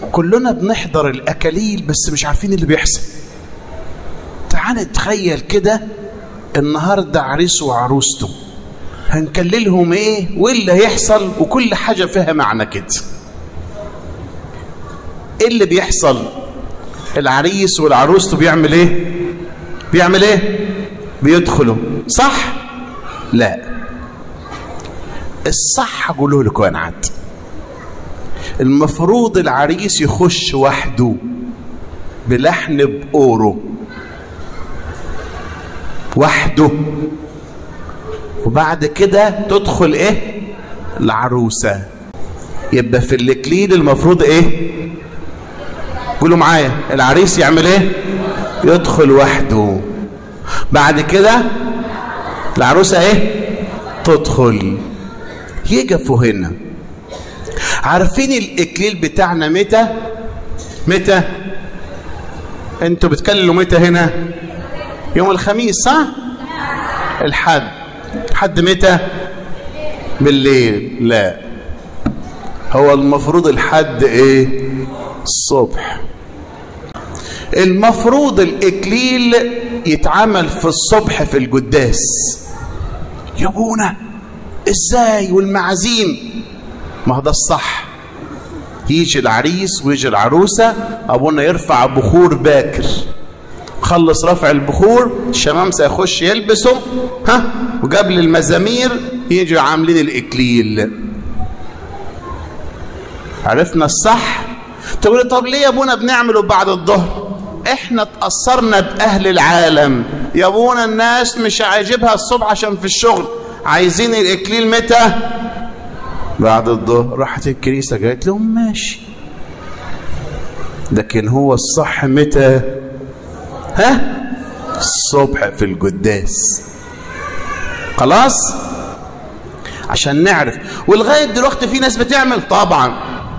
كلنا بنحضر الأكاليل بس مش عارفين اللي بيحصل. تعال نتخيل كده النهاردة عريس وعروسته، هنكللهم ايه واللي هيحصل، وكل حاجة فيها معنى كده. ايه اللي بيحصل؟ العريس والعروسته بيعمل ايه؟ بيعمل ايه؟ بيدخلوا، صح؟ لا، الصح اقوله لكم انا عاد، المفروض العريس يخش وحده بلحن بأورو وحده، وبعد كده تدخل ايه؟ العروسة. يبقى في الإكليل المفروض ايه؟ قولوا معايا، العريس يعمل ايه؟ يدخل وحده، بعد كده العروسة ايه؟ تدخل. يقفوا هنا. عارفين الإكليل بتاعنا متى؟ متى؟ انتوا بتكلموا متى هنا؟ يوم الخميس، صح؟ الحد. الحد متى؟ بالليل. لا، هو المفروض الحد ايه؟ الصبح. المفروض الإكليل يتعمل في الصبح في القداس. يا ابونا ازاي والمعازيم؟ ما هو ده الصح. يجي العريس ويجي العروسة، ابونا يرفع بخور باكر، خلص رفع البخور الشمامسة يخش يلبسوا وقبل المزامير يجوا عاملين الإكليل. عرفنا الصح؟ تقول طب ليه يا ابونا بنعمله بعد الظهر؟ احنا تأثرنا بأهل العالم يا ابونا، الناس مش عاجبها الصبح عشان في الشغل، عايزين الإكليل متى؟ بعد الظهر. راحت الكنيسة قالت لهم ماشي، لكن هو الصح متى؟ الصبح في القداس. خلاص؟ عشان نعرف. ولغاية دلوقتي في ناس بتعمل، طبعا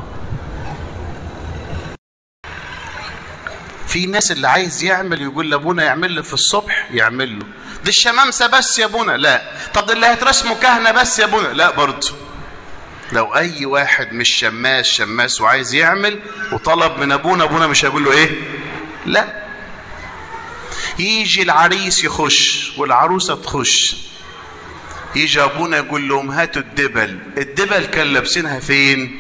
في ناس اللي عايز يعمل يقول لابونا يعمل لي في الصبح، يعمل له. دي الشمامسة بس يا ابونا؟ لا. طب اللي هيترسموا كهنة بس يا ابونا؟ لا برضه. لو اي واحد مش شماس وعايز يعمل وطلب من ابونا، ابونا مش هيقول له ايه؟ لا. يجي العريس يخش والعروسة تخش، يجي ابونا يقول لهم هاتوا الدبل. الدبل كان لابسينها فين؟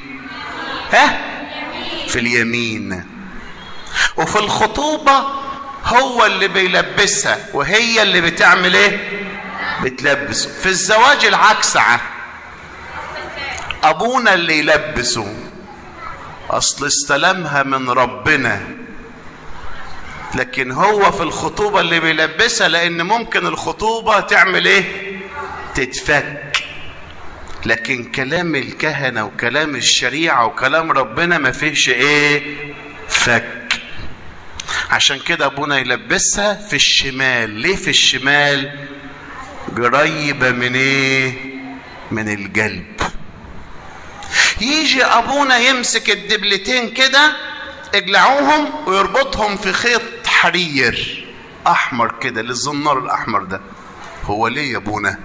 في اليمين. وفي الخطوبة هو اللي بيلبسها وهي اللي بتعمل ايه؟ بتلبسه. في الزواج العكس، ابونا اللي يلبسه، اصل استلمها من ربنا، لكن هو في الخطوبة اللي بيلبسها، لان ممكن الخطوبة تعمل ايه؟ تتفك. لكن كلام الكهنة وكلام الشريعة وكلام ربنا ما فيهش ايه؟ فك. عشان كده ابونا يلبسها في الشمال. ليه في الشمال؟ قريبة من ايه؟ من القلب. يجي ابونا يمسك الدبلتين كده، اقلعوهم ويربطهم في خيط حرير احمر كده، للزنار الاحمر ده. هو ليه يا ابونا؟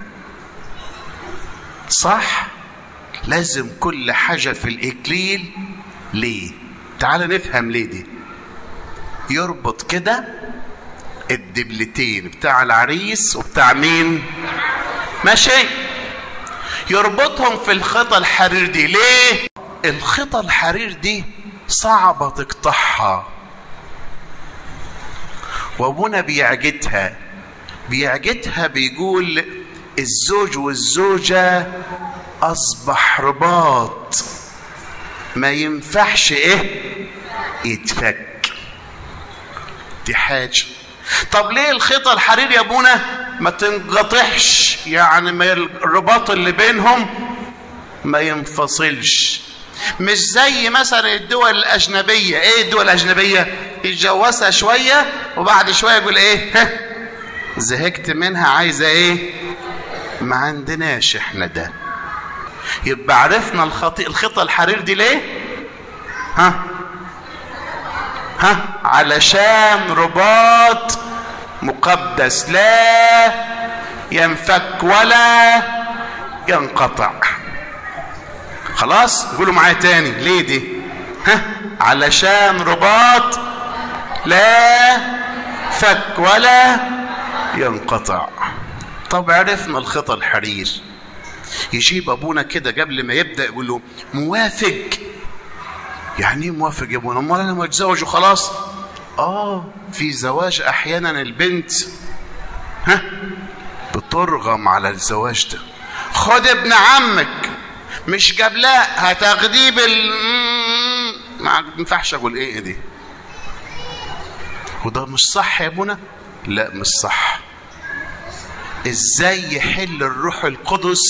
صح؟ لازم كل حاجة في الإكليل ليه؟ تعال نفهم ليه دي. يربط كده الدبلتين بتاع العريس وبتاع مين؟ ماشي؟ يربطهم في الخيطة الحرير دي. ليه؟ الخيطة الحرير دي صعبة تقطعها، وابونا بيعجتها. بيقول الزوج والزوجة أصبح رباط ما ينفعش ايه؟ يتفك. دي حاجة. طب ليه الخيطة الحرير يا ابونا ما تنقطعش؟ يعني ما الرباط اللي بينهم ما ينفصلش. مش زي مثلا الدول الأجنبية. ايه الدول الأجنبية؟ يتجوزها شوية وبعد شوية يقول ايه؟ زهقت منها، عايزة ايه؟ ما عندناش احنا ده. يبقى عرفنا الخيطة الحرير دي ليه؟ علشان رباط مقدس لا ينفك ولا ينقطع. خلاص؟ قولوا معايا تاني ليه دي؟ علشان رباط لا فك ولا ينقطع. طب عرفنا الخطى الحرير. يجيب ابونا كده قبل ما يبدا يقول له موافق. يعني ايه موافق يا ابونا؟ امال انا متزوج وخلاص؟ في زواج احيانا البنت بترغم على الزواج ده. خد ابن عمك، مش جاب لا هتاخديه ما ينفعش اقول ايه دي. وده مش صح يا ابونا؟ لا مش صح. ازاي يحل الروح القدس؟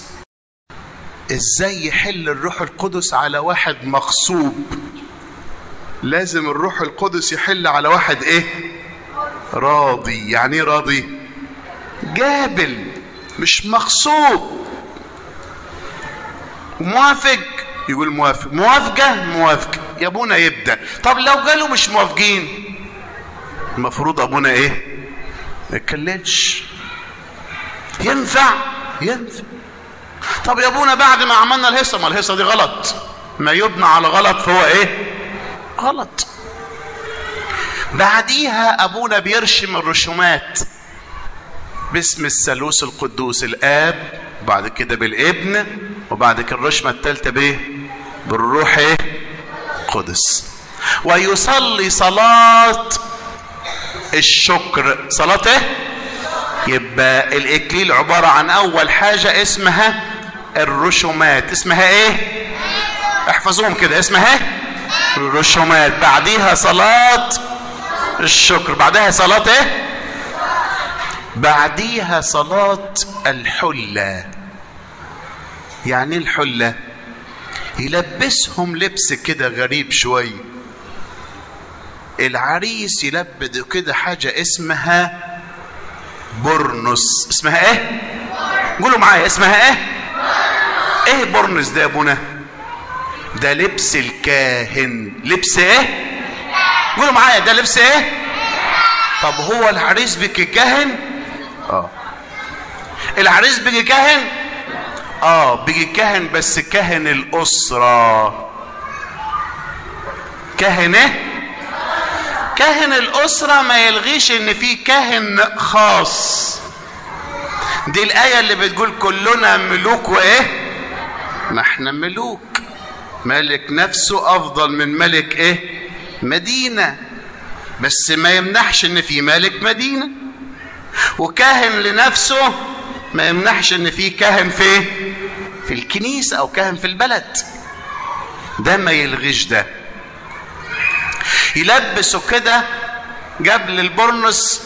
ازاي يحل الروح القدس على واحد مغصوب؟ لازم الروح القدس يحل على واحد ايه؟ راضي. يعني ايه راضي؟ جابل مش مغصوب. موافق يقول موافق، موافقة موافقة يا ابونا يبدأ. طب لو قالوا مش موافقين المفروض ابونا ايه؟ ما يتكلمش. ينفع؟ ينفع. طب يا ابونا بعد ما عملنا الهيصة، ما الهيصة دي غلط، ما يبنى على غلط فهو ايه؟ غلط. بعديها ابونا بيرشم الرشومات باسم الثالوث القدوس، الاب، وبعد كده بالابن، وبعد كده الرشمة الثالثة بايه؟ بالروح ايه؟ قدس. ويصلي صلاة الشكر. صلاة ايه؟ يبقى الاكليل عبارة عن اول حاجة اسمها الرشومات. اسمها ايه؟ احفظوهم كده. اسمها ايه؟ الرشومات. بعديها صلاة الشكر. بعدها صلاة ايه؟ بعديها صلاة الحلة. يعني الحلة يلبسهم لبس كده غريب شوي. العريس يلبد كده حاجة اسمها برنس. اسمها ايه؟ قولوا معايا اسمها ايه؟ ايه برنس ده يا ابونا؟ ده لبس الكاهن. لبس ايه؟ قولوا معايا ده لبس ايه؟ طب هو العريس بيجي كاهن؟ العريس بيجي كاهن؟ بيجي كاهن، بس كاهن الأسرة. كاهن ايه؟ كاهن الأسرة ما يلغيش ان في كاهن خاص. دي الآية اللي بتقول كلنا ملوك وايه؟ ما احنا ملوك. ملك نفسه افضل من ملك ايه؟ مدينة. بس ما يمنحش ان في ملك مدينة. وكاهن لنفسه ما يمنحش ان في كاهن في الكنيسة او كاهن في البلد. ده ما يلغيش ده. يلبسوا كده قبل البرنس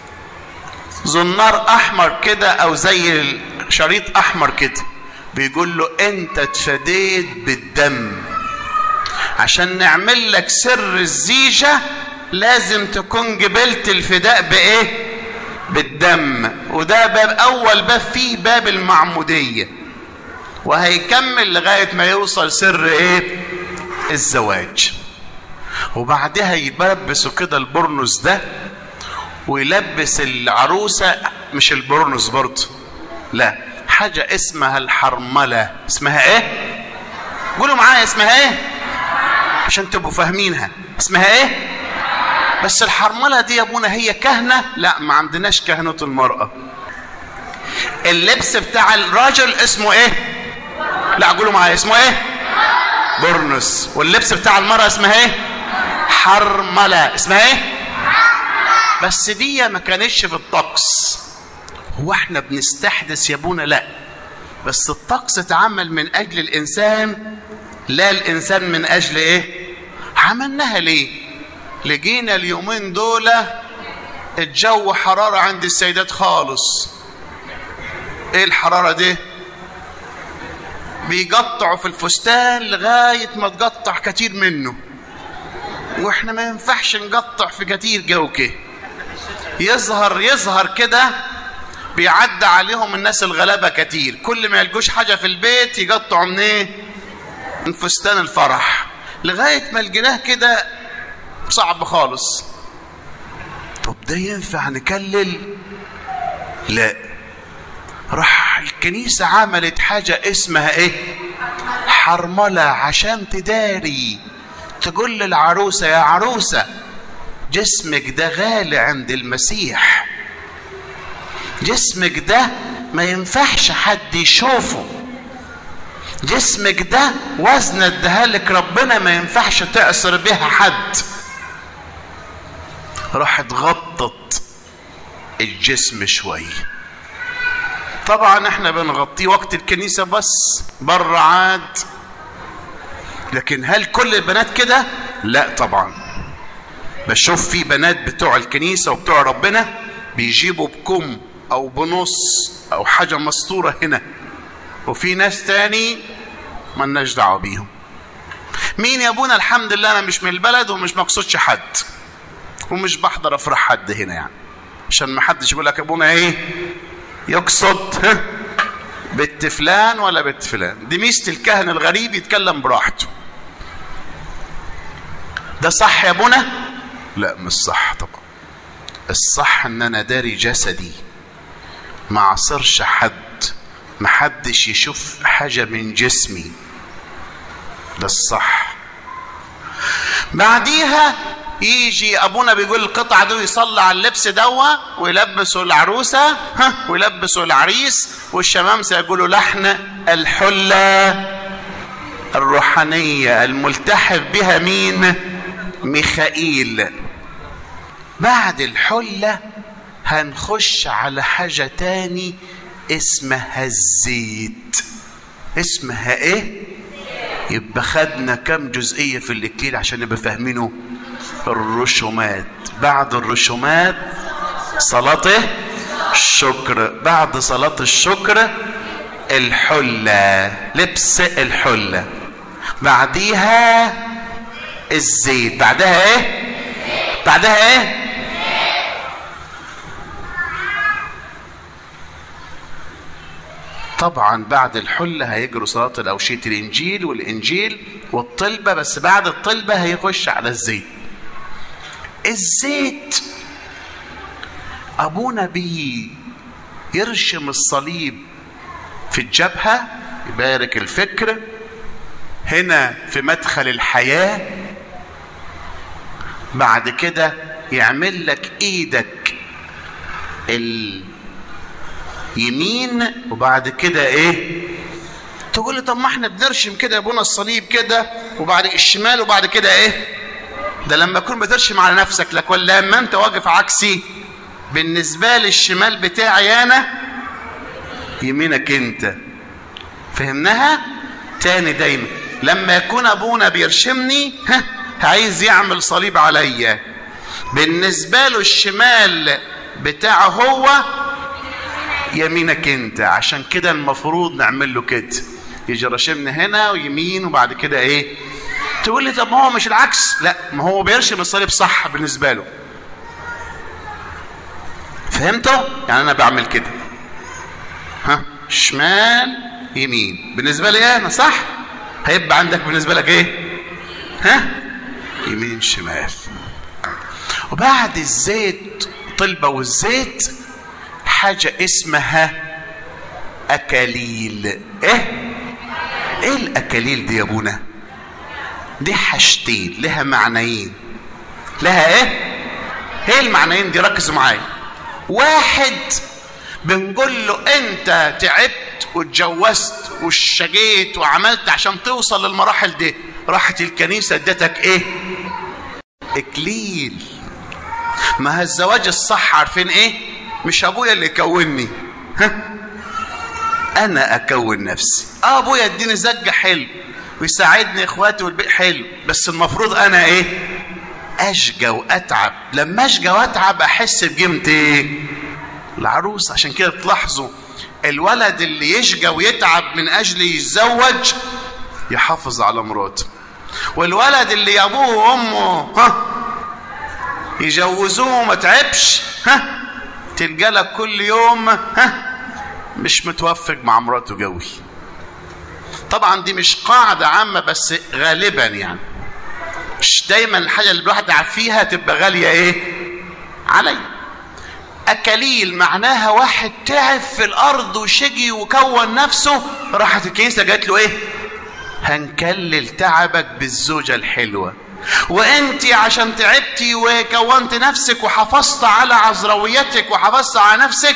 زنار احمر كده او زي شريط احمر كده، بيقول له انت اتفديت بالدم. عشان نعمل لك سر الزيجة لازم تكون جبلت الفداء بايه؟ بالدم. وده باب اول باب فيه باب المعمودية، وهيكمل لغاية ما يوصل سر ايه؟ الزواج. وبعدها يلبسوا كده البرنس ده، ويلبس العروسة مش البرنس برضه، لا، حاجة اسمها الحرملة. اسمها ايه؟ قولوا معايا اسمها ايه عشان تبقوا فاهمينها. اسمها ايه؟ بس الحرملة دي يا ابونا هي كهنة؟ لا، ما عندناش كهنة المرأة. اللبس بتاع الراجل اسمه ايه؟ لا قولوا معايا اسمه ايه؟ برنس. واللبس بتاع المرأة اسمها ايه؟ حرملة. اسمها ايه؟ بس دي ما كانتش في الطقس. هو احنا بنستحدث يا ابونا؟ لا، بس الطقس اتعمل من اجل الانسان، لا الانسان من اجل ايه؟ عملناها ليه؟ لقينا اليومين دول الجو حرارة عند السيدات خالص. ايه الحرارة دي؟ بيقطعوا في الفستان لغاية ما تقطع كتير منه، واحنا ما ينفعش نقطع في كتير جو كده. يظهر كده بيعدى عليهم الناس الغلابة كتير، كل ما يلقوش حاجة في البيت يقطعوا من ايه؟ من فستان الفرح، لغاية ما لقيناه كده صعب خالص. طب ده ينفع نكلل؟ لا. راح الكنيسة عملت حاجة اسمها ايه؟ حرملة، عشان تداري تقول للعروسة يا عروسة جسمك ده غالي عند المسيح، جسمك ده ما ينفعش حد يشوفه، جسمك ده وزن ادهالك ربنا ما ينفعش تعصر بيها حد. راحت غطت الجسم شوية. طبعا احنا بنغطيه وقت الكنيسة بس، بره عاد. لكن هل كل البنات كده؟ لا طبعا. بشوف في بنات بتوع الكنيسة وبتوع ربنا بيجيبوا بكم او بنص او حاجة مستورة هنا، وفي ناس تاني مالناش دعوة بيهم. مين يا ابونا؟ الحمد لله انا مش من البلد ومش مقصودش حد ومش بحضر افراح حد هنا، يعني عشان ما حدش يقول لك يا ابونا ايه يقصد بنت فلان ولا بنت فلان. دي ميزة الكاهن الغريب، يتكلم براحته. ده صح يا ابونا؟ لا مش صح طبعا. الصح ان انا داري جسدي، ما عصرش حد، ما حدش يشوف حاجة من جسمي، ده الصح. بعديها يجي ابونا بيقول القطعة دي يصلي على اللبس دوا ويلبسوا العروسة ويلبسوا العريس، والشمامسة يقولوا لحن الحلة الروحانية الملتحف بها مين؟ ميخائيل. بعد الحلة هنخش على حاجة تاني اسمها الزيت. اسمها ايه؟ يبقى خدنا كم جزئية في الإكليل عشان نبقى فاهمينه؟ الرشومات. بعد الرشومات صلاة الشكر، بعد صلاة الشكر الحلة، لبس الحلة، بعديها الزيت، بعدها ايه؟ بعدها ايه؟ طبعا بعد الحلة هيجروا صلاة الأوشية الإنجيل والإنجيل والطلبة، بس بعد الطلبة هيخش على الزيت. الزيت أبونا بيه يرشم الصليب في الجبهة، يبارك الفكر هنا في مدخل الحياة. بعد كده يعمل لك ايدك اليمين، وبعد كده ايه؟ تقول لي طب ما احنا بنرشم كده يا ابونا الصليب كده وبعد الشمال وبعد كده ايه؟ ده لما تكون بترشم على نفسك لك، ولا لما انت واقف عكسي؟ بالنسبة لي الشمال بتاعي انا، يمينك انت. فهمناها؟ تاني دايما لما يكون ابونا بيرشمني عايز يعمل صليب عليا، بالنسبة له الشمال بتاعه هو، يمينك انت. عشان كده المفروض نعمل له كده، يجي رشمنا هنا ويمين وبعد كده ايه؟ تقول لي طب ما هو مش العكس؟ لا، ما هو بيرشم الصليب صح بالنسبة له. فهمتوا؟ يعني انا بعمل كده شمال يمين، بالنسبة لي انا صح، هيبقى عندك بالنسبة لك ايه؟ يمين شمال. وبعد الزيت طلبة والزيت حاجة اسمها أكاليل. ايه الأكاليل دي يا ابونا؟ دي حاجتين لها معنيين. لها ايه المعنيين دي؟ ركزوا معايا. واحد بنقول له انت تعبت واتجوزت وشجيت وعملت عشان توصل للمراحل دي، راحت الكنيسة ادتك ايه؟ اكليل. ما الزواج الصح عارفين ايه؟ مش ابويا اللي يكونني، انا اكون نفسي. ابويا اديني زجة حلو ويساعدني اخواتي والبيت حلو، بس المفروض انا ايه؟ اشجى واتعب. لما اشجى واتعب احس بقيمة ايه؟ العروس. عشان كده تلاحظوا الولد اللي يشجى ويتعب من اجل يتزوج يحافظ على مراته، والولد اللي ابوه وامه يجوزوه ما تعبش تلقى لك كل يوم مش متوفق مع مراته قوي. طبعا دي مش قاعدة عامة، بس غالبا يعني مش دايما الحاجة اللي الواحد يعب فيها تبقى غالية ايه علي. أكاليل معناها واحد تعب في الأرض وشجي وكون نفسه، راحت الكنيسة قالت له ايه؟ هنكلل تعبك بالزوجة الحلوة. وانت عشان تعبتي وكونت نفسك وحافظت على عذراويتك وحافظت على نفسك،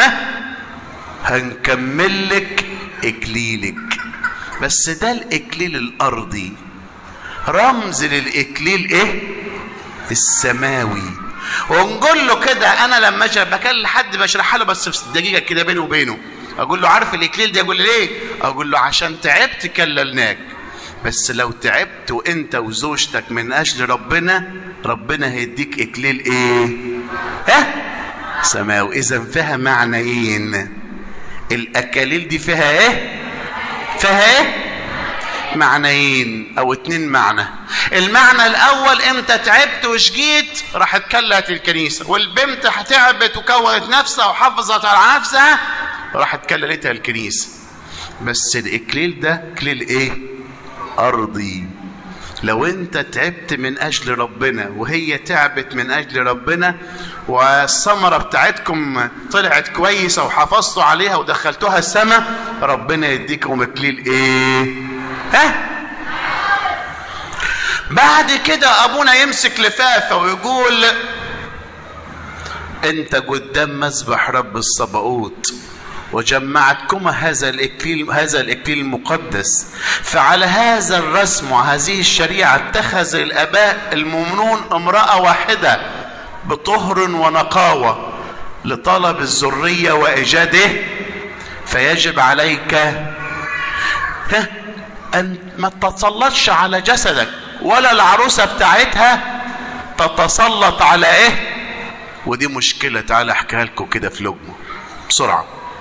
هنكمل لك اكليلك. بس ده الاكليل الارضي، رمز للاكليل ايه؟ السماوي. ونقول له كده، انا لما اجي بكلم حد بشرحها له بس في دقيقه كده بيني وبينه، اقول له عارف الاكليل ده؟ يقول لي ليه؟ اقول له عشان تعبت كللناك، بس لو تعبت وانت وزوجتك من اجل ربنا، ربنا هيديك اكليل ايه؟ سماوي. اذا فيها معنيين. الاكاليل دي فيها ايه؟ فيها ايه؟ معنيين او 2 معنى. المعنى الاول، امتى تعبت وشقيت راح تكلت الكنيسه، والبنت هتعبت وكونت نفسها وحافظت على نفسها راح تكللتها الكنيسه. بس الاكليل ده اكليل ايه؟ ارضي. لو انت تعبت من اجل ربنا وهي تعبت من اجل ربنا، والثمره بتاعتكم طلعت كويسه وحافظتوا عليها ودخلتوها السماء، ربنا يديكم اكليل ايه؟ بعد كده ابونا يمسك لفافه ويقول انت قدام مذبح رب الصباؤوت وجمعتكما هذا الاكليل المقدس، فعلى هذا الرسم وهذه الشريعه اتخذ الاباء المؤمنون امراه واحده بطهر ونقاوه لطلب الذريه وايجاده، فيجب عليك ان ما تتسلطش على جسدك ولا العروسه بتاعتها تتسلط على ايه. ودي مشكله، تعالى احكيها لكم كده في لقمه بسرعه.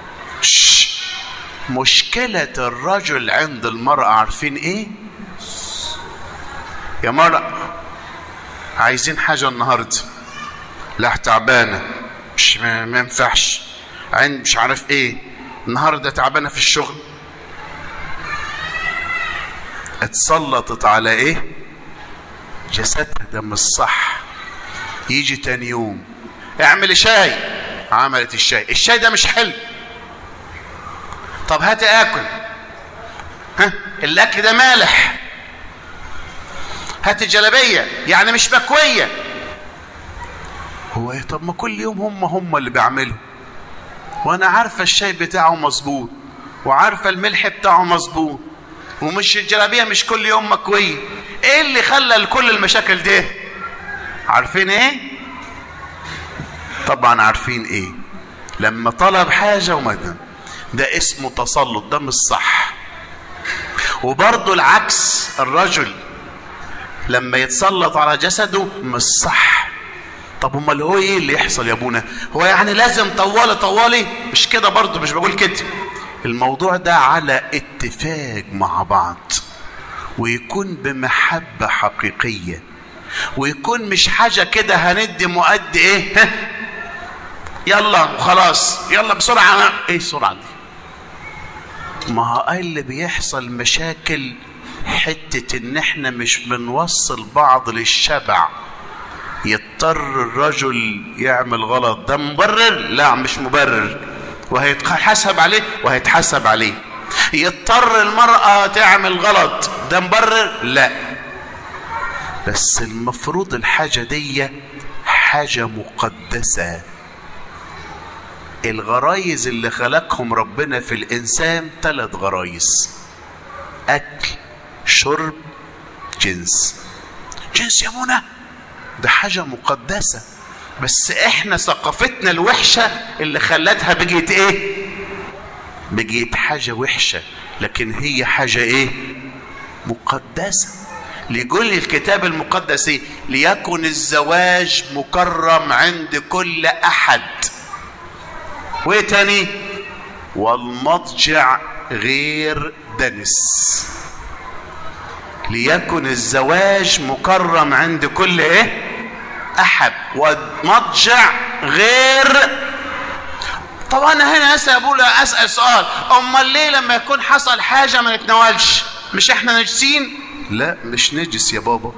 مشكله الرجل عند المراه عارفين ايه؟ يا مرأة عايزين حاجه النهارده، لا تعبانه مش ما ينفعش، عند مش عارف ايه، النهارده تعبانه في الشغل، اتسلطت على ايه؟ جسدها. ده مش صح. يجي تاني يوم اعمل شاي، عملت الشاي ده مش حلو، طب هات اكل، الاكل ده مالح، هات الجلابيه يعني مش مكويه. هو ايه؟ طب ما كل يوم هم اللي بيعملوا، وانا عارفه الشاي بتاعه مظبوط وعارفه الملح بتاعه مظبوط، ومش الجلابيه مش كل يوم مكويه. ايه اللي خلى كل المشاكل دي؟ عارفين ايه؟ طبعا عارفين ايه. لما طلب حاجه وما ده اسمه تسلط، ده مش صح. وبرضه العكس، الرجل لما يتسلط على جسده مش صح. طب امال هو ايه اللي يحصل يا ابونا؟ هو يعني لازم طوالي؟ مش كده برضه، مش بقول كده. الموضوع ده على اتفاق مع بعض، ويكون بمحبة حقيقية، ويكون مش حاجة كده هندي مؤدي ايه يلا وخلاص، يلا بسرعة. ايه السرعة دي؟ ما هو اللي بيحصل مشاكل حتة ان احنا مش بنوصل بعض للشبع. يضطر الرجل يعمل غلط، ده مبرر؟ لا مش مبرر، وهيتحاسب عليه. يضطر المرأة تعمل غلط، ده مبرر؟ لا. بس المفروض الحاجة دي حاجة مقدسة. الغرايز اللي خلقهم ربنا في الإنسان 3 غرايز: أكل، شرب، جنس يا منى. ده حاجة مقدسة، بس احنا ثقافتنا الوحشة اللي خلتها بقيت ايه؟ بقيت حاجة وحشة، لكن هي حاجة ايه؟ مقدسة. ليقول الكتاب المقدس ايه؟ ليكن الزواج مكرم عند كل احد. وايه تاني؟ والمضجع غير دنس. ليكن الزواج مكرم عند كل ايه؟ احد، والمضجع غير. طب انا هنا اسال سؤال، امال ليه لما يكون حصل حاجه ما نتناولش؟ مش احنا نجسين؟ لا مش نجس يا بابا،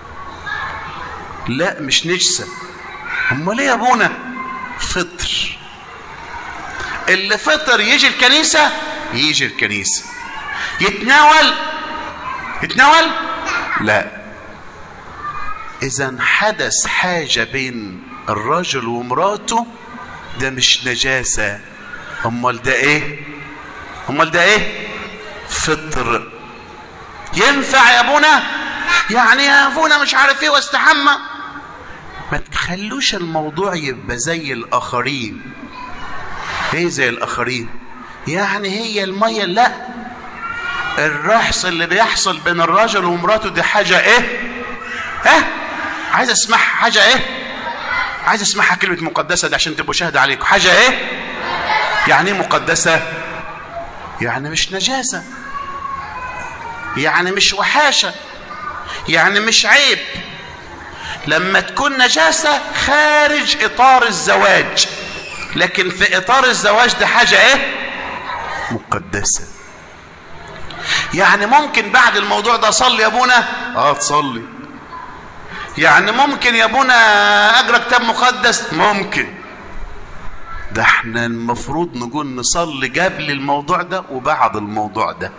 لا مش نجسه. امال ايه يا ابونا؟ فطر. اللي فطر يجي الكنيسه، يتناول؟ لا. اذا حدث حاجة بين الرجل ومراته ده مش نجاسة. امال ده ايه؟ امال ده ايه؟ فطر. ينفع يا ابونا؟ يعني يا ابونا مش عارف ايه واستحمى. ما تخلوش الموضوع يبقى زي الاخرين. ايه زي الاخرين؟ يعني هي المية؟ لا، الرحص اللي بيحصل بين الرجل ومراته دي حاجة ايه؟ عايز اسمعها. حاجة ايه؟ عايز اسمعها كلمة مقدسة دي عشان تبقوا شاهد عليكم. حاجة ايه؟ يعني ايه مقدسة؟ يعني مش نجاسة، يعني مش وحاشة، يعني مش عيب. لما تكون نجاسة خارج اطار الزواج، لكن في اطار الزواج ده حاجة ايه؟ مقدسة. يعني ممكن بعد الموضوع ده صلي يا ابونا؟ تصلي. يعني ممكن يا ابونا اقرا كتاب مقدس؟ ممكن. ده احنا المفروض نقول نصلي قبل الموضوع ده وبعد الموضوع ده.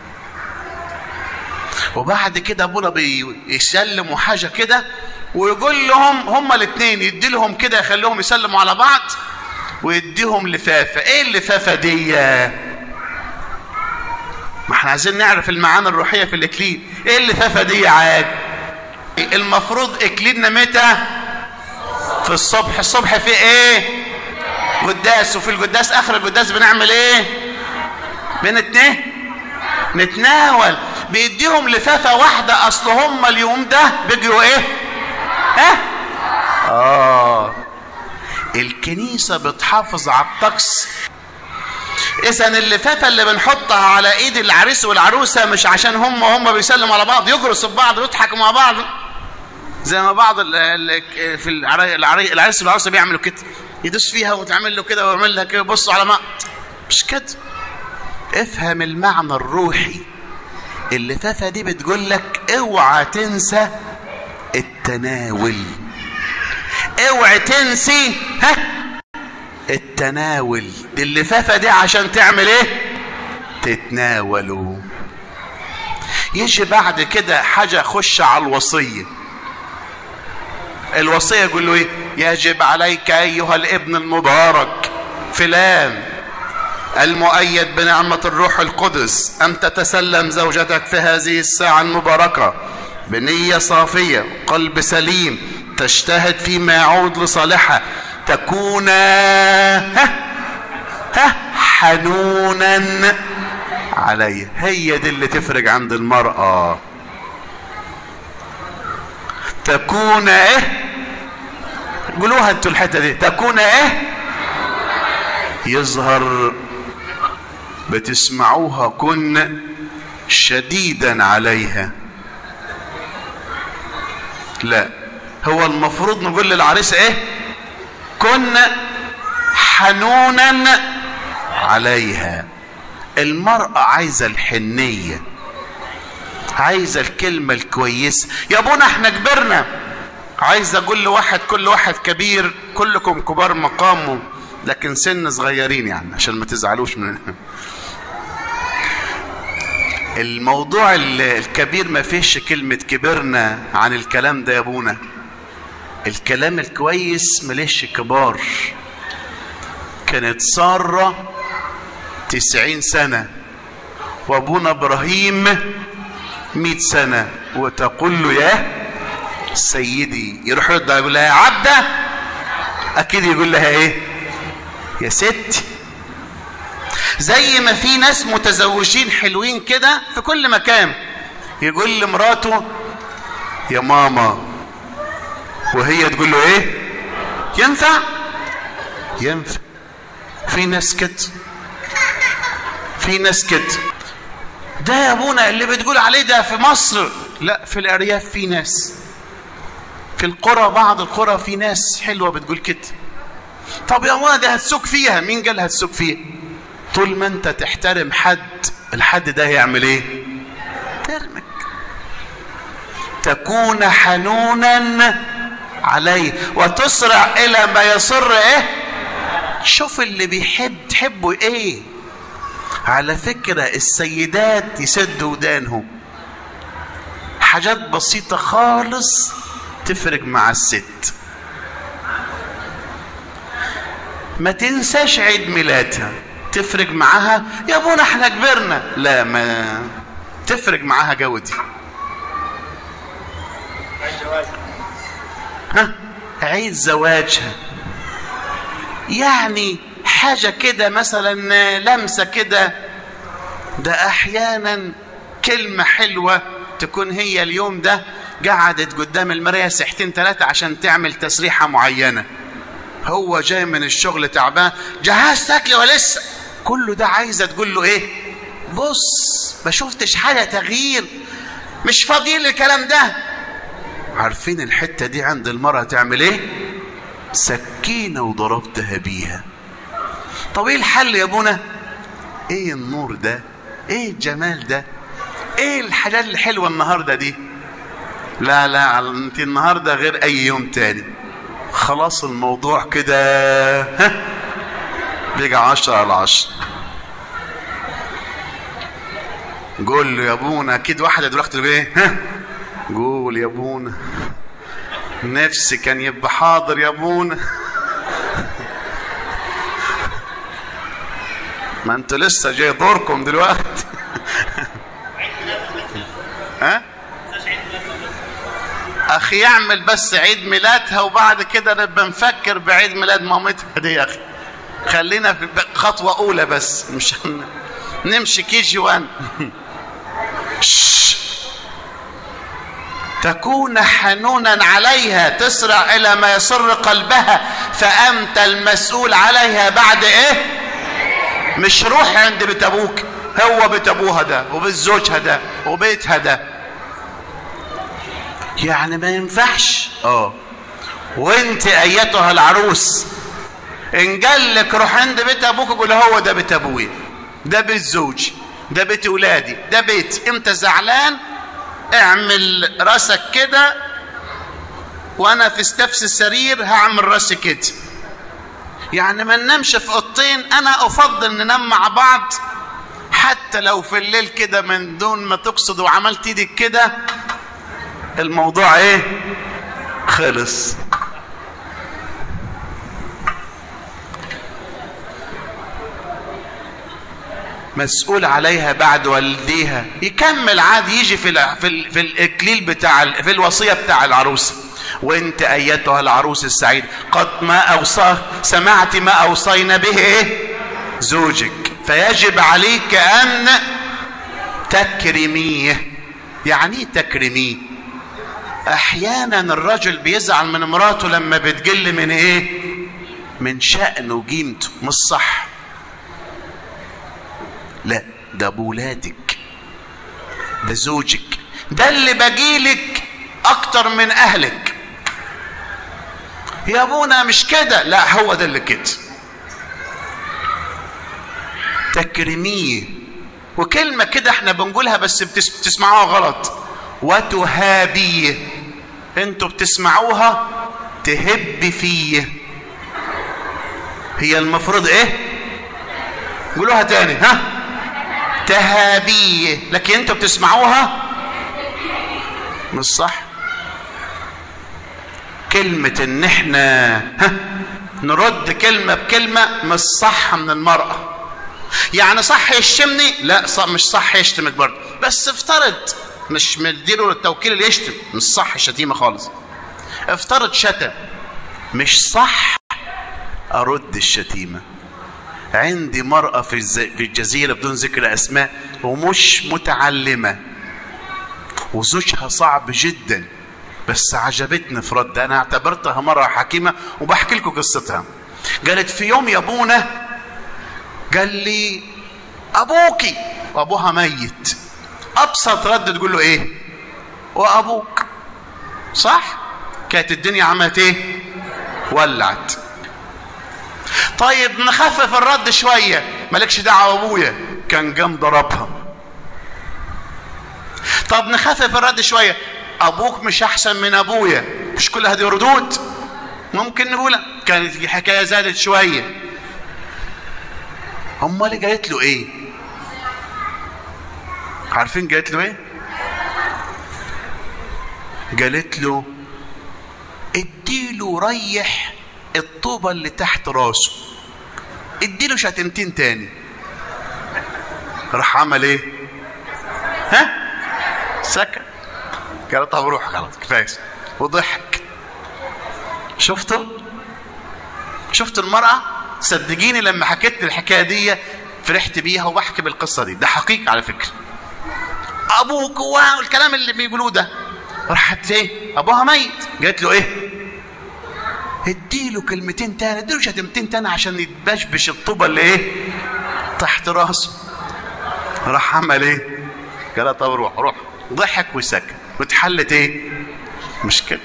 وبعد كده ابونا بيسلموا حاجه كده ويقول لهم هما الاثنين، يدي لهم كده يخليهم يسلموا على بعض ويديهم لفافه. ايه اللفافه دي؟ ما احنا عايزين نعرف المعاني الروحيه في الاكليل. ايه اللفافه دي عاد؟ المفروض اكليلنا متى؟ في الصبح. الصبح في ايه؟ قداس. وفي القداس اخر القداس بنعمل ايه؟ نتناول. بيديهم لفافه واحده، اصل هم اليوم ده بيجوا ايه؟ الكنيسه بتحافظ على الطقس. اذا اللفافه اللي بنحطها على ايد العريس والعروسه مش عشان هم بيسلموا على بعض يجرسوا ببعض ويضحكوا مع بعض زي ما بعض في العريس والعروسه بيعملوا كده، يدوس فيها وتعمل له كده ويعمل لها كده، بصوا على ما مش كده. افهم المعنى الروحي. اللفافه دي بتقول لك اوعى تنسى التناول، اوعى تنسي التناول. دي اللفافه دي عشان تعمل ايه؟ تتناولوا. يجي بعد كده حاجه خش على الوصيه. الوصيه يقول له ايه؟ يجب عليك ايها الابن المبارك فلان المؤيد بنعمة الروح القدس أن تتسلم زوجتك في هذه الساعة المباركة بنية صافية، قلب سليم، تجتهد فيما يعود لصالحها، تكون حنونا عليه. هي دي اللي تفرق عند المرأة. تكون قولوها انتوا الحتة دي. تكون يظهر بتسمعوها كن شديدا عليها. لا، هو المفروض نقول للعريس كن حنونا عليها. المرأة عايزة الحنية، عايزة الكلمة الكويسة. يا ابونا احنا كبرنا. عايز اقول لواحد كل واحد كبير، كلكم كبار مقامه لكن سن صغيرين، يعني عشان ما تزعلوش من الموضوع الكبير. ما فيش كلمة كبرنا عن الكلام ده يا ابونا. الكلام الكويس مليش كبار. كانت سارة 90 سنة وابونا ابراهيم 100 سنة وتقول له يا سيدي. يروح يرد يقول لها يا عبدة، اكيد يقول لها يا ستي. زي ما في ناس متزوجين حلوين كده في كل مكان يقول لمراته يا ماما، وهي تقول له ينفع؟ ينفع. في ناس كده، في ناس كده. ده يا ابونا اللي بتقول عليه ده في مصر. لا، في الارياف في ناس، في القرى بعض القرى في ناس حلوه بتقول كده. طب يا ابونا ده هتسوق فيها. مين قال هتسوق فيها؟ طول ما انت تحترم حد، الحد ده هيعمل ترمك. تكون حنونا عليه وتسرع الى ما يسر شوف اللي بيحب تحبه على فكرة السيدات يسدوا ودانهم، حاجات بسيطة خالص تفرق مع الست. ما تنساش عيد ميلادها، تفرق معاها. يا ابونا احنا كبرنا، لا، ما تفرق معاها جودي. عيد زواجها، يعني حاجة كده مثلا، لمسة كده. ده احيانا كلمة حلوة تكون هي اليوم ده قعدت قدام المراية ساعتين 3 عشان تعمل تسريحة معينة. هو جاي من الشغل تعبان، جهزت اكل ولسه، كله ده عايزة تقول له ايه؟ بص ما شفتش حاجة تغيير، مش فاضيين الكلام ده. عارفين الحتة دي عند المرأة تعمل ايه؟ سكينة وضربتها بيها. طب ايه الحل يا ابونا؟ ايه النور ده؟ ايه الجمال ده؟ ايه الحاجات الحلوة النهاردة دي؟ لا لا، انت النهاردة غير اي يوم تاني. خلاص الموضوع كده بيجي 10/10. قول له يا ابونا، اكيد واحدة دلوقتي تقول ايه؟ قول يا ابونا، نفسي كان يبقى حاضر يا ابونا. ما انتوا لسه جاي دوركم دلوقتي. ها اخي، يعمل بس عيد ميلادها وبعد كده نبقى نفكر بعيد ميلاد مامتها دي. يا اخي خلينا في خطوة اولى بس، مش نمشي KG1. تكون حنونا عليها، تسرع الى ما يسر قلبها، فانت المسؤول عليها بعد ايه؟ مش روح عند بيت ابوك، هو بيت ابوها ده وبيت زوجها ده وبيتها ده. يعني ما ينفعش. وانت ايتها العروس ان قال لك روح عند بيت ابوك، قول هو ده بيت ابويا، ده بيت زوجي، ده بيت اولادي، ده بيت. انت زعلان اعمل راسك كده، وانا في نفس السرير هعمل راسي كده. يعني ما ننامش في اوضتين، انا افضل ننام مع بعض حتى لو في الليل كده من دون ما تقصد، وعملت ايدك كده الموضوع ايه؟ خلص. مسؤول عليها بعد والديها. يكمل عادي، يجي في الاكليل بتاع، في الوصيه بتاع العروس: وانت ايتها العروس السعيد قد ما اوصاه، سمعت ما اوصينا به ايه؟ زوجك، فيجب عليك ان تكرميه. يعني ايه تكرميه؟ احيانا الرجل بيزعل من مراته لما بتقل من ايه؟ من شأنه وقيمته. مش صح. لا، ده بولادك، ده زوجك، ده اللي بجيلك اكتر من اهلك. يا ابونا مش كده، لا هو ده اللي كده. تكرميه. وكلمة كده احنا بنقولها بس بتسمعوها غلط: وتهابيه. انتوا بتسمعوها تهب فيه، هي المفروض ايه؟ قولوها تاني. تهابيه، لكن انتوا بتسمعوها مش صح. كلمة ان احنا نرد كلمة بكلمة مش صح من المرأة. يعني صح يشتمني؟ لا، مش صح يشتمك برضه، بس افترض مش مديله التوكيل اللي يشتم، مش صح الشتيمة خالص. افترض شتم، مش صح ارد الشتيمة. عندي مرأة في الجزيرة بدون ذكر اسماء، ومش متعلمة، وزوجها صعب جدا، بس عجبتني في رد. انا اعتبرتها مرة حكيمة وبحكي لكم قصتها. قالت في يوم يا ابونا، قال لي ابوكي، وابوها ميت. ابسط رد تقول له ايه؟ وابوك. صح؟ كانت الدنيا عملت ايه؟ ولعت. طيب نخفف الرد شوية: مالكش دعوة ابويا، كان قام ضربها. طب نخفف الرد شوية: ابوك مش احسن من ابويا. مش كل هذه ردود ممكن نقولها. كانت الحكاية زادت شوية. امال قالت له ايه؟ عارفين قالت له ايه؟ قالت له اديله ريح الطوبة اللي تحت راسه، اديله شتمتين تاني. راح عمل ايه؟ سكت. قال طب روح خلاص كفايه، وضحك. شفت المرأة؟ صدقيني لما حكيت الحكاية دي فرحت بيها وبحكي بالقصة دي، ده حقيقة على فكرة. ابوك والكلام اللي بيقولوه ده، راحت ايه؟ ابوها ميت. قالت له ايه؟ اديله كلمتين تاني، اديله شتمتين تاني عشان يتبشبش الطوبة اللي ايه؟ تحت راسه. راح عمل ايه؟ قال طب روح. ضحك وسكت واتحلت ايه؟ مشكلة.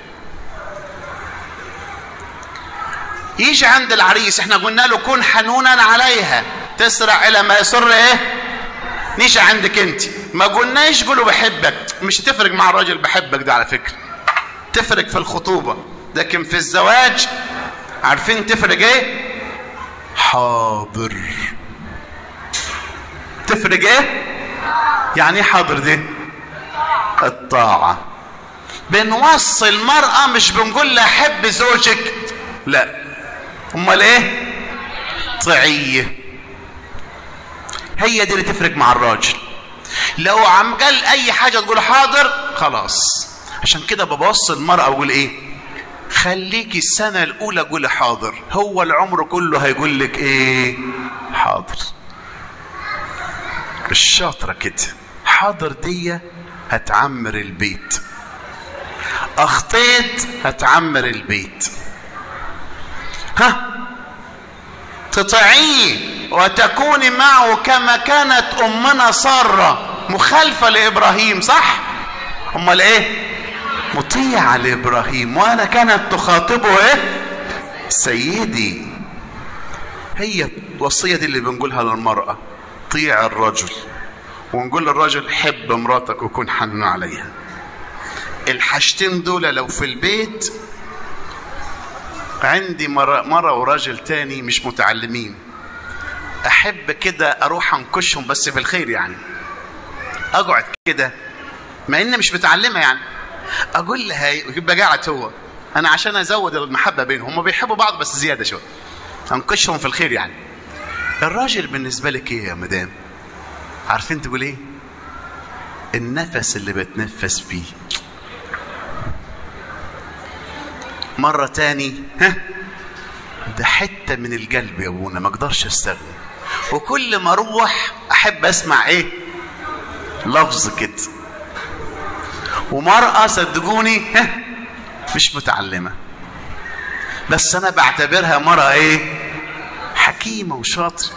يجي عند العريس، احنا قلنا له كن حنونا عليها تسرع الى ما يسر ايه؟ نيجي عندك انت، ما قلناش قولوا بحبك، مش هتفرق مع الراجل بحبك ده على فكرة، تفرق في الخطوبة، لكن في الزواج عارفين تفرق ايه؟ حاضر. تفرق ايه؟ يعني ايه حاضر دي؟ الطاعة. بنوصي المرأة، مش بنقول لها حب زوجك، لا، امال ايه؟ طيعيه. هي دي اللي تفرق مع الراجل. لو عم قال اي حاجة تقول حاضر خلاص. عشان كده ببص المرأة اقول ايه؟ خليكي السنة الاولى قولي حاضر، هو العمر كله هيقول لك ايه؟ حاضر. الشاطرة كده، حاضر دي هتعمر البيت، اخطيت هتعمر البيت. تطيعيه وتكوني معه كما كانت امنا سارة مخالفة لابراهيم، صح؟ امال ايه؟ مطيعة لابراهيم، وانا كانت تخاطبه ايه؟ سيدي. هي الوصية دي اللي بنقولها للمرأة، طيع الرجل، ونقول للرجل حب مراتك وكن حنون عليها. الحاجتين دول لو في البيت. عندي مرة وراجل تاني مش متعلمين، احب كده اروح انكشهم بس في الخير، يعني اقعد كده مع اني مش متعلمة، يعني اقول لها يبقى قاعد هو، انا عشان ازود المحبة بينهم، هم بيحبوا بعض بس زيادة شوية، انكشهم في الخير. يعني الراجل بالنسبة لك ايه يا مدام؟ عارفين تقول ايه؟ النفس اللي بتنفس بيه. مرة تاني، ده حتة من القلب يا ابونا، ما اقدرش استغنى، وكل ما اروح احب اسمع ايه؟ لفظ كده. ومرأة صدقوني مش متعلمة، بس انا بعتبرها مرأة ايه؟ حكيمة وشاطرة.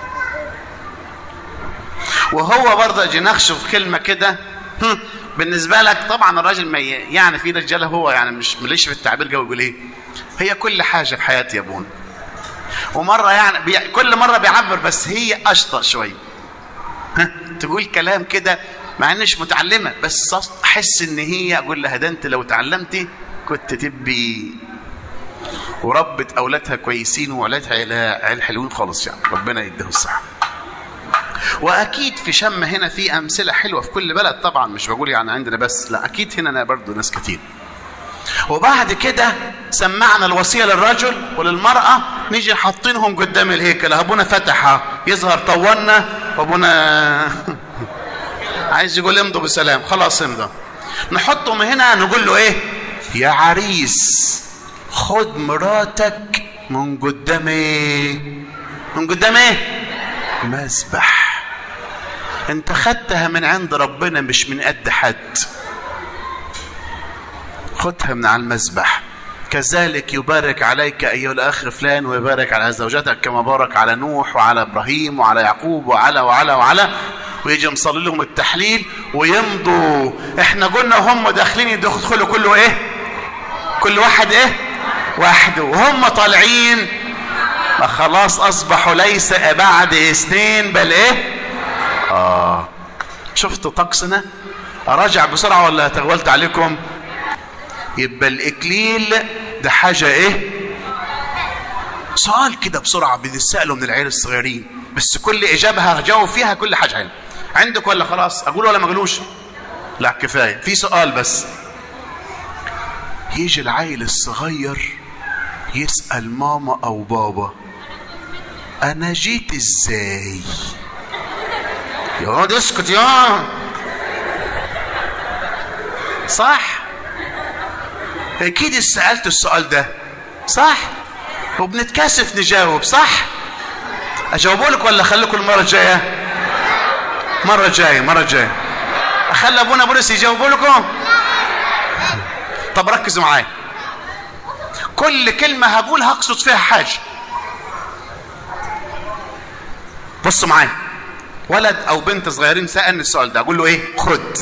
وهو برضه اجي نخشه في كلمة كده، بالنسبة لك طبعا الراجل ما يعني في رجاله هو يعني مش مليش في التعبير جو، يقول ايه؟ هي كل حاجة في حياتي يا ابونا. ومرة يعني كل مرة بيعبر بس هي اشطر شوية، تقول كلام كده مع انش متعلمة، بس احس ان هي، اقول لها ده انت لو تعلمتي كنت تبي وربت اولادها كويسين واولادها عيال حلوين خالص، يعني ربنا يديه الصحة. واكيد في شم هنا في امثله حلوه في كل بلد طبعا، مش بقول يعني عندنا بس، لا اكيد هنا أنا برضو ناس كتير. وبعد كده سمعنا الوصيه للرجل وللمراه، نيجي حاطينهم قدام الهيكل، ابونا فتحها يظهر طولنا، وابونا عايز يقول امضوا بسلام، خلاص امضى. نحطهم هنا نقول له ايه؟ يا عريس خد مراتك من قدام ايه؟ من قدام ايه؟ مسبح. انت خدتها من عند ربنا مش من قد حد، خدها من على المسبح. كذلك يبارك عليك ايها الاخ فلان، ويبارك على زوجتك كما بارك على نوح وعلى ابراهيم وعلى يعقوب وعلى وعلى وعلى، ويجي مصلي لهم التحليل ويمضوا. احنا قلنا وهم داخلين يدخلوا كله ايه؟ كل واحد ايه؟ وحده، وهم طالعين خلاص اصبحوا ليس بعد اثنين بل ايه؟ شفتوا طقسنا؟ اراجع بسرعة ولا تغولت عليكم؟ يبقى الاكليل ده حاجة ايه؟ سؤال كده بسرعة بنسأله من العيال الصغيرين، بس كل اجابة هجاوب فيها كل حاجة حلوة. عندك ولا خلاص اقول ولا ما اقولوش؟ لا كفاية، في سؤال بس. يجي العيل الصغير يسأل ماما او بابا انا جيت ازاي؟ يا واد اسكت يا صح. اكيد سألت السؤال ده صح، وبنتكاسف نجاوب صح. اجاوبه لك ولا اخليكم المره الجايه؟ مرة جاية اخلي ابونا بولس يجاوبوا لكم. طب ركزوا معايا، كل كلمة هقولها هقصد فيها حاجة. بصوا معايا، ولد او بنت صغيرين سألني السؤال ده، اقول له ايه؟ خد.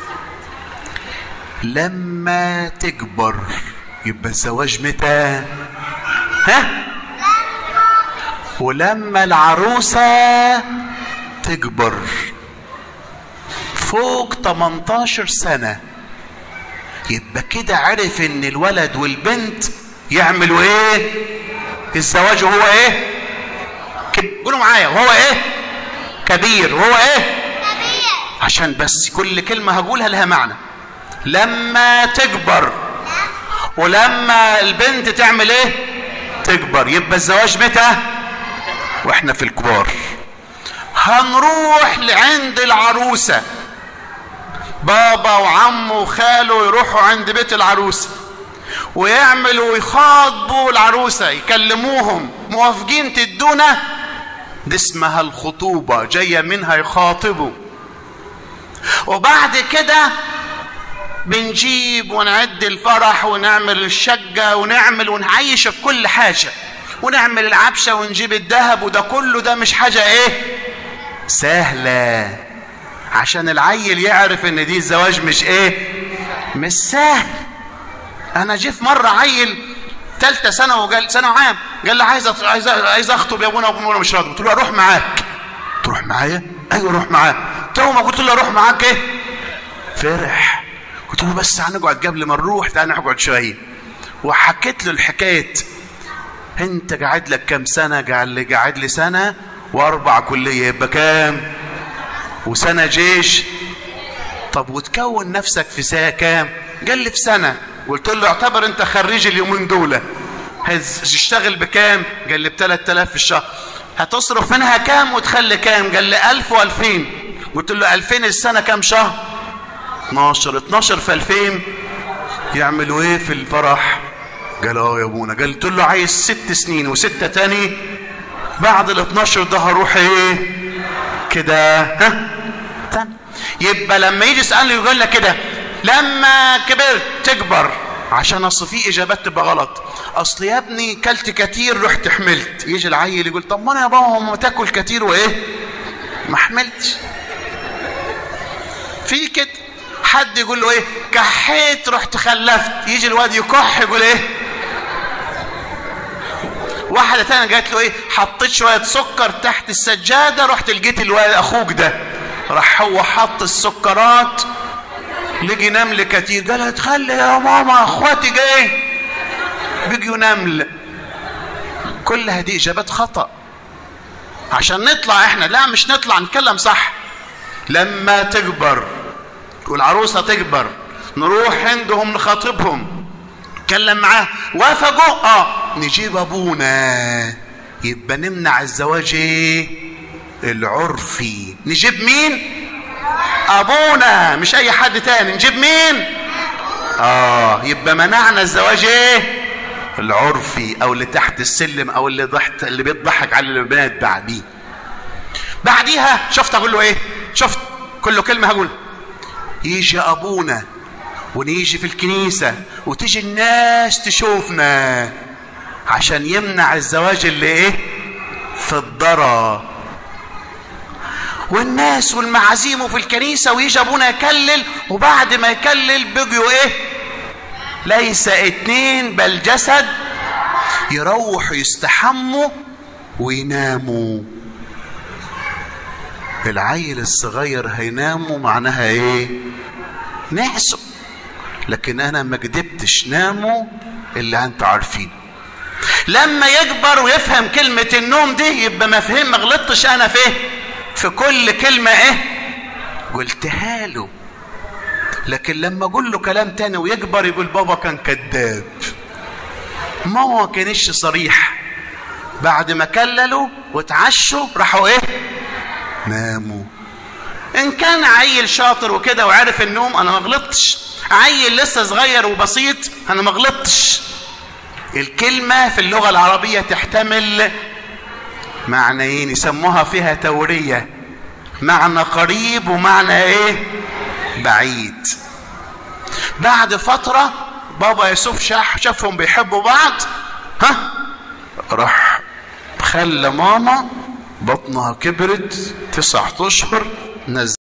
لما تكبر يبقى الزواج متى؟ ها؟ ولما العروسة تكبر فوق 18 سنة يبقى كده عرف ان الولد والبنت يعملوا ايه؟ الزواج وهو ايه؟ قولوا معايا، وهو ايه؟ كبير. وهو ايه؟ كبير. عشان بس كل كلمة هقولها لها معنى. لما تكبر ولما البنت تعمل ايه؟ تكبر. يبقى الزواج متى؟ واحنا في الكبار. هنروح لعند العروسة، بابا وعمه وخاله يروحوا عند بيت العروسة ويعملوا ويخاطبوا العروسة، يكلموهم موافقين تدونا؟ دي اسمها الخطوبة، جاية منها يخاطبوا. وبعد كده بنجيب ونعد الفرح ونعمل الشقة ونعمل ونعيش كل حاجة ونعمل العفشة ونجيب الذهب، وده كله ده مش حاجة ايه؟ سهلة. عشان العيل يعرف ان دي الزواج مش ايه؟ مش سهل. انا جيت مرة عيل ثالثة سنة وقال ثانوي عام، قال لي عايز اخطب يا ابونا، وابونا مش راضي. قلت له اروح معاك. تروح معايا؟ ايوه اروح معاك. تو ما قلت له اروح معاك ايه؟ فرح. قلت له بس هنقعد قبل ما نروح، تعالى نقعد شويه. وحكيت له الحكايه. انت قاعد لك كام سنه؟ قاعد لي سنه و4 كليه، يبقى كام؟ وسنه جيش. طب وتكون نفسك في سنه كام؟ قال لي في سنه. قلت له اعتبر انت خريج اليومين دول، هتشتغل بكام؟ قال لي ب3000 في الشهر. هتصرف منها كام وتخلي كام؟ قال لي 1000 و2000. قلت له 2000 السنه كام شهر؟ 12 في 2000 يعملوا ايه في الفرح؟ قال اه يا ابونا. قلت له عايز 6 سنين و6 تاني، بعد ال12 ده هروح ايه كده؟ ها تاني. يبقى لما يجي يسألني يقول لك كده لما كبرت تكبر، عشان اصل في اجابات تبقى غلط. اصل يا ابني كلت كتير رحت حملت. يجي العيل يقول طب ما انا يا بابا ما تاكل كتير وايه ما حملتش. في كده حد يقول له ايه كحيت رحت خلفت. يجي الواد يكح يقول ايه. واحده ثانيه قالت له ايه حطيت شويه سكر تحت السجاده، رحت لقيت الواد اخوك ده، راح هو حط السكرات لقي نمل كتير. قالت خلي يا ماما اخواتي جاي بيجوا نمل. كل هذه اجابات خطا. عشان نطلع احنا، لا مش نطلع، نتكلم صح. لما تكبر والعروسه تكبر نروح عندهم نخاطبهم، نتكلم معاه، وافقوا نجيب ابونا. يبقى نمنع الزواج ايه؟ العرفي. نجيب مين؟ ابونا، مش اي حد تاني. نجيب مين؟ يبقى منعنا الزواج ايه؟ العرفي، او اللي تحت السلم، او اللي بيضحك على البنات بعديه. بعديها شفت اقول له ايه؟ شفت كل كلمه هقول يجي ابونا ونيجي في الكنيسه وتيجي الناس تشوفنا، عشان يمنع الزواج اللي ايه؟ في الضرا. والناس والمعازيم في الكنيسه، ويجي ابونا يكلل، وبعد ما يكلل بيجوا ايه؟ ليس 2 بل جسد. يروحوا يستحموا ويناموا. العيل الصغير هيناموا معناها ايه؟ نعسوا. لكن انا ما كدبتش، ناموا اللي انتوا عارفين. لما يكبر ويفهم كلمة النوم دي يبقى ما فهم، ما غلطتش انا في كل كلمة ايه قلتها له. لكن لما اقول له كلام تاني ويكبر يقول بابا كان كذاب. ماما ما كانش صريح. بعد ما كللوا واتعشوا راحوا ايه؟ ناموا. ان كان عيل شاطر وكده وعارف النوم انا ما غلطتش، عيل لسه صغير وبسيط انا ما غلطتش. الكلمة في اللغة العربية تحتمل معنيين يسموها فيها تورية، معنى قريب ومعنى ايه؟ بعيد. بعد فترة بابا يوسف شافهم بيحبوا بعض، راح خلى ماما بطنها كبرت 9 أشهر، نزل